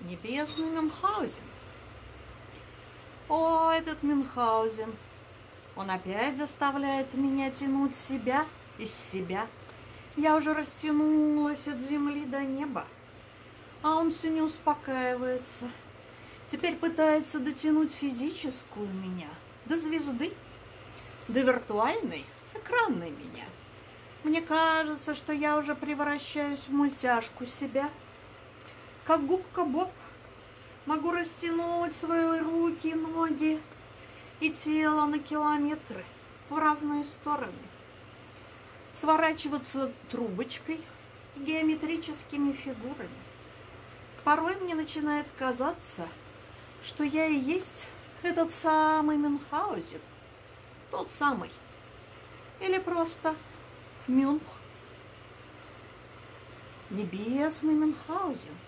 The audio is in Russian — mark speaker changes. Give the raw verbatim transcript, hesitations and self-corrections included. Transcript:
Speaker 1: Небесный Мюнхгаузен. О, этот Мюнхгаузен. Он опять заставляет меня тянуть себя из себя. Я уже растянулась от земли до неба, а он все не успокаивается. Теперь пытается дотянуть физическую меня до звезды, до виртуальной, экранной меня. Мне кажется, что я уже превращаюсь в мультяшку себя. Как губка Боб могу растянуть свои руки, ноги и тело на километры в разные стороны, сворачиваться трубочкой и геометрическими фигурами. Порой мне начинает казаться, что я и есть этот самый Мюнхгаузен, тот самый, или просто Мюнх, небесный Мюнхгаузен.